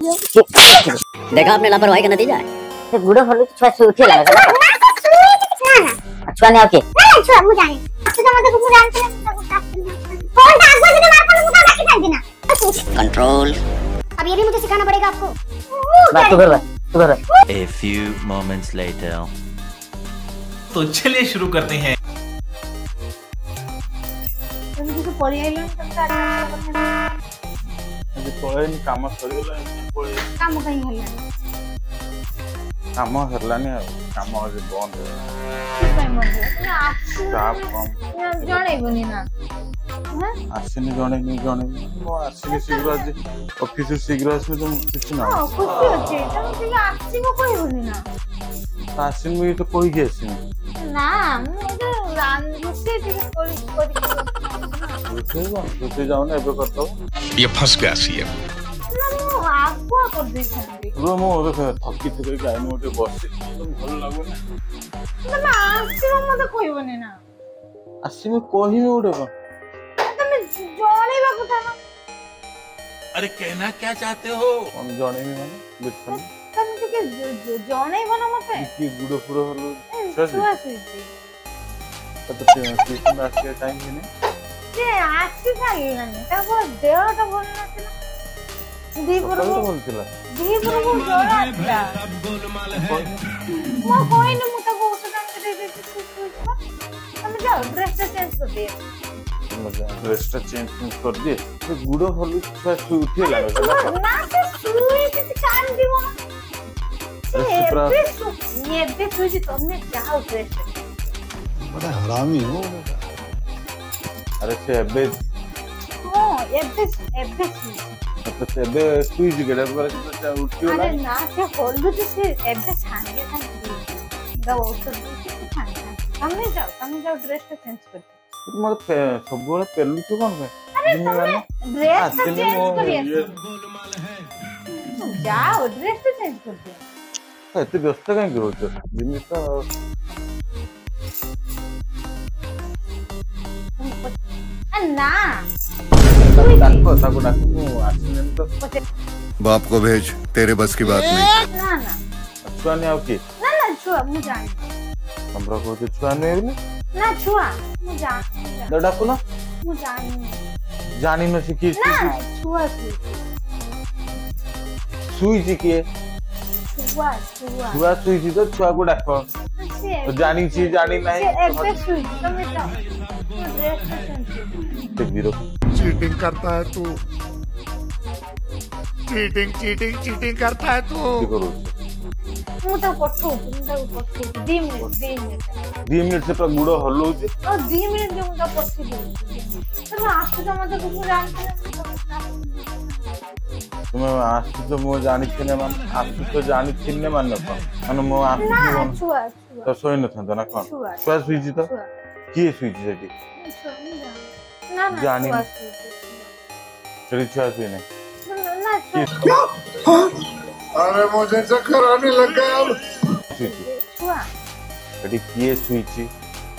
देखा आपने लापरवाही का नतीजा है। से गुड़ो भलो छुआ से उठे लगा ना छुआ ने ओके ना छुआ मु जाने तो मत को जानते फोन आगो से मार पर मुका बाकी कर देना कंट्रोल। अब ये भी मुझे सिखाना पड़ेगा आपको। बात तो कर A few moments later. तो चलिए शुरू करते हैं। तुम तो पढ़ी आइलो तब आज पळेनी काम सरीगला पळे काम कहीं हल्ला काम हरलानी काम आज बंद किपाई मन तुम स्टाफ कम जणे बनी ना आसिनी जणे मो आसिनी शीघ्र आज ऑफिस शीघ्र आसे तुम कुछ ना खुशी होचे तुम ठीक आसी को कोई बनी ना आसिनी भी तो कोई के आसिनी ना मु तो रान गुस्से ठीक तो जाओ ना एबे करतो ये फंस गया सीएम ना मु आगुआ कर दे छंदी रो मो थकी थकी गाय मोटे बस तुम भल लागो ना ना आसी को मत कोई बनी ना आसिनी कोही में उड़े तुम जणे बा कथा ना अरे कहना क्या चाहते हो? हम जणे में माने बिल्कुल तुम के जणे बना मते की गुडो पुरो हलो छुआ सुईती तो में आके टाइम ही नहीं जे आसी साइलानी तब देहटा बोल नथिला दीपुर तो बोलतिला दीपुर को जोरा था मो कोई न मुता को उठन के दे दे तुम जाओ ड्रेस चेंज कर दे मजा ड्रेस चेंज कर दे तो गुडो हलो छुआ से उठे लगा ना से सुई किसी काम दिवो ये बे सुई तुमने जाओ ड्रेस बड़ा हरामी हो। अरे से एबे ओ एबे तो से एबे सुई जगह पर से उठियो अरे ना से होलु तो से एबे छाने था दो तो हमने जाओ ड्रेस चेंज कर तुम सब बड़ा पेलु तो कौन है अरे तुमने ड्रेस चेंज करिए जाओ ड्रेस चेंज कर दे एते व्यस्त काहे करो जिमी तो ना ताको मु आसिने तो बाप को भेज, तेरे बस की बात नहीं। ना छुआ ने आउ की ना छुआ मु जान हमरा को तो छुआ ने बोले ना छुआ मु जान दडा को ना मु जान जानी न सिकी ना छुआ सुई जी के छुआ सुई जी तो छुआ को डाको तो जानी छी जानी नहीं एबे सुई तुम जाओ ड्रेस चेंज ते वीरो चीटिंग करता है तू, चीटिंग करता है तू। करो मु तो पठो तुम तो पठो 2 मिनट से तो गुडो हल्लो छी और 2 मिनट में मुझे पठो दे तुम आस्ते तो मत को जानते तुम आस्ते तो मो जानी छिने मान आस्ते तो जानी छिने मान न मो आस्ते ना छुआ तो सोई न था ना कौन छुआ सुई जी तो की सुई जी सेठी ना जानी चली छुआ सुई नहीं अरे मुझे चक्कर आने लग गया अब। छुआ एडी किए सुई छी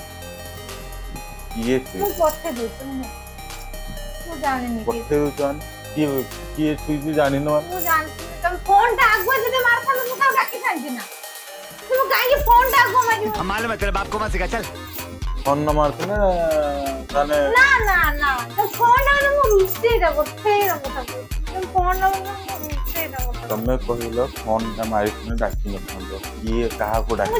किए सुई मु पठे दे तुम मु जाने नहीं पठे दो जान किए सुई छी जानी न मु जानती तुम फोन टा आगो जदे मारता मु का डाकी थांती ना तुम काहे के फोन टा आगो मारी हम मालूम है तेरे बाप को मत सिखा चल। फोन न मारते ना ताने ना तो फोन ना मु रुस्ते दा गोथे ना गोथा तुम फोन ना मु रुस्ते दा गोथा तमे कहिलो फोन ना मारी ने डाकी न फोन ये कहा को डाकी मु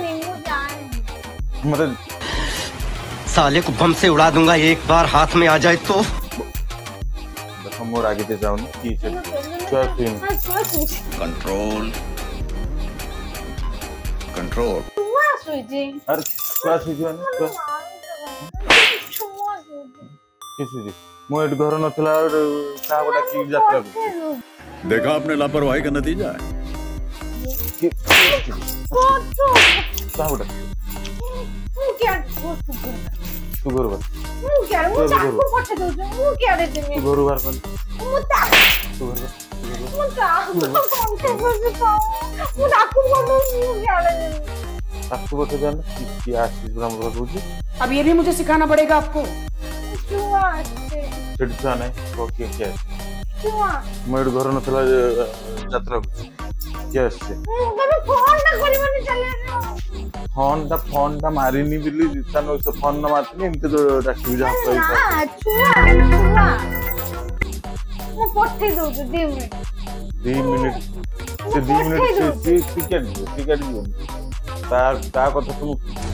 जाने मतलब साले को बम से उड़ा दूंगा एक बार हाथ में आ जाए तो। देखो मोर आगे दे जाओ ना की चल छुआ सुई कंट्रोल छुआ सुई जी अरे छुआ सुई जी ना छुआ सुई किसी जी मो एट घर नथला और का गोटा की यात्रा को देखा आपने लापरवाही का नतीजा है। का गोटा मु क्या तू घर बार मु क्या मु चाकू पठे दो मु क्या दे दे तू घर बार कर मु ता तू घर मु ता कौन से बस पाओ मु चाकू को मु क्या दे आपको बता देना कि आशीष ब्रह्म बोलूजी अब ये भी मुझे सिखाना पड़ेगा आपको। छुआ से चिड़चा नहीं वो क्या ଛୁଆ ମୁଁ ଏଠି ଘର ନଥିଲା ଯାତ୍ରା କିଏ ଆସିছে ତମେ ଫୋନଟା କରିବନି ଚାଲେ ଫୋନ୍ ଟା ମାରିନି ବୋଲି ତାର ଫୋନ୍ ନ ମାରିନି ଏମିତି ତ ଡାକିବି ଯାହା ନା ଛୁଆ ମୁଁ ପଠେଇ ଦଉଛି 2 ମିନିଟ୍ 2 ମିନିଟ୍ ସେ 2 ମିନିଟ୍ ସେ ଟିକେଟ ଯିବ ତା କଥା ତୁ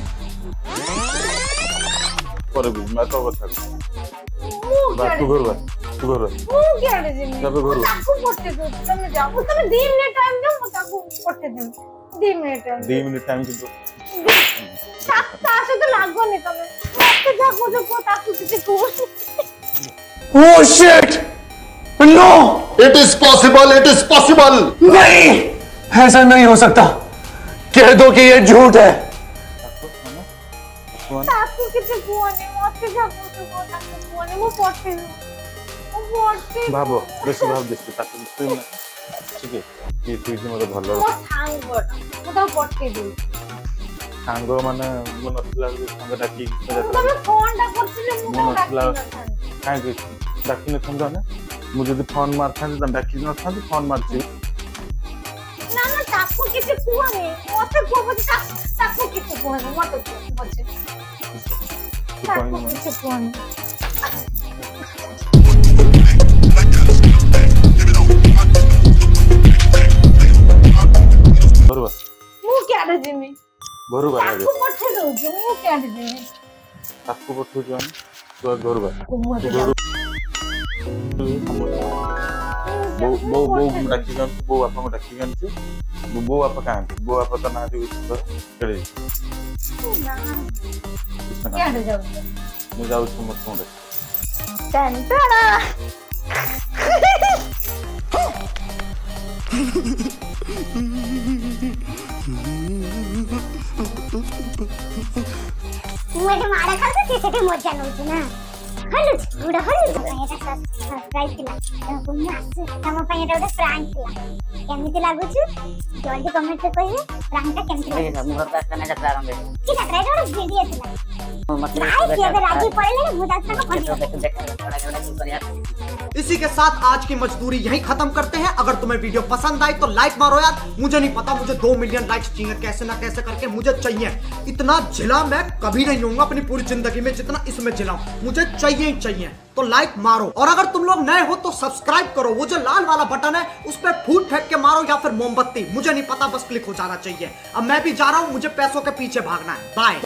ପରେ ବି मैं तो କଥା तू घर ମୁଁ କେଡେ ଯିମି तब घर ତାକୁ ପଠେଇ ଦଉଛି ତମେ ଯାଅ ତମେ 2 ମିନିଟ୍ ଟାଇମ୍ ଦିଅ ମୁଁ ତାକୁ ପଠେଇ ଦେବି 2 ମିନିଟ୍ ଟାଇମ୍ 2 ମିନିଟ୍ ଟାଇମ୍ କିନ୍ତୁ ତା ସହିତ ଲାଗନି ତମେ ମତେ ଯାକୁ ଯୋଉ ତାକୁ କିଛି କୁହନି Oh shit! No! It is possible नहीं, ऐसा नहीं हो सकता। कह दो कि ये झूठ है। ତାକୁ କିଛି କୁହନି ମତେ ଯାକୁ ଯୋଉ ତାକୁ କୁହନି ମୁଁ ପଠେଇ ଦେବି भाव बेसी ताको तू ना ठीक है ये तू मते भलो ମୋ ସାଙ୍ଗଟା ମୁଁ ତାକୁ ପଠେଇ ଦେବି सांग माने मो नथला सांग डाकी ତମେ ଫୋନଟା କରିଥିଲେ ମୁଁ मो ତାକୁ नथला ଡାକି काहे के डाकी न थंदा ना मु जदी फोन मारथान त डाकी न थान फोन मारची ନା ନା ତାକୁ କିଛି କୁହନି ମତେ କୁହ ତାକୁ କିଛି କୁହନି ମତେ କୁହ ତାକୁ କିଛି କୁହନି बरोबर ମୁଁ କେଡେ ଯିମି घर बाहर ତାକୁ ପଠେଇ ଦଉଛି ମୁଁ କେଡେ ଯିମି ताको पठो जन तो घर बाहर କୁମୁଦ बो डाकी गन बो बापा को डाकी गन छु बो बापा कहां बो बापा तो ना जो करे କେଡे ଯାଉଛ मु जाऊ छु मत कोन ଟେଣ୍ଟଣା ମୁଁ ଏଠି ମାଡ ଖାଉଛି ସେଠି ମଜା ନଉଛି ନା ହଲୁଛି ଗୁଡ ହଲୁଛି ଏଟା ସରପ୍ରାଇଜ ଥିଲା ମୁଁ ଆସୁ ତମ ପାଇଁ ଏଟା ଗୋଟେ ପ୍ରାଙ୍କ୍ ଥିଲା କେମିତି ଲାଗୁଛି ଜଲ୍ଦି କମେଣ୍ଟ ରେ କହିବେ ପ୍ରାଙ୍କ୍ ଟା କେମିତି ଲାଗୁଛି ମୁଁ ଘର ପାଖରେ ନା ଯାତ୍ରା ଆରମ୍ଭ କି ଯାତ୍ରା ଏଟା ଗୋଟେ ଭିଡିଓ ଥିଲା ମତେ ଭାଇ କିଏ ଏବେ ରାଜି ପଡିଲେ ମୁଁ ଯାତ୍ରା କୁ କରିବି इसी के साथ आज की मजदूरी यहीं खत्म करते हैं। अगर तुम्हें वीडियो पसंद आई तो लाइक मारो यार। मुझे नहीं पता, मुझे 2 मिलियन लाइक्स चाहिए, कैसे ना कैसे करके मुझे चाहिए। इतना जिला मैं कभी नहीं होऊंगा अपनी पूरी जिंदगी में जितना इसमें जिला, मुझे चाहिए ही चाहिए। तो लाइक मारो, और अगर तुम लोग नए हो तो सब्सक्राइब करो। वो जो लाल वाला बटन है उस पर फूट फेंक के मारो या फिर मोमबत्ती, मुझे नहीं पता, बस क्लिक हो जाना चाहिए। अब मैं भी जा रहा हूँ, मुझे पैसों के पीछे भागना है। बाय।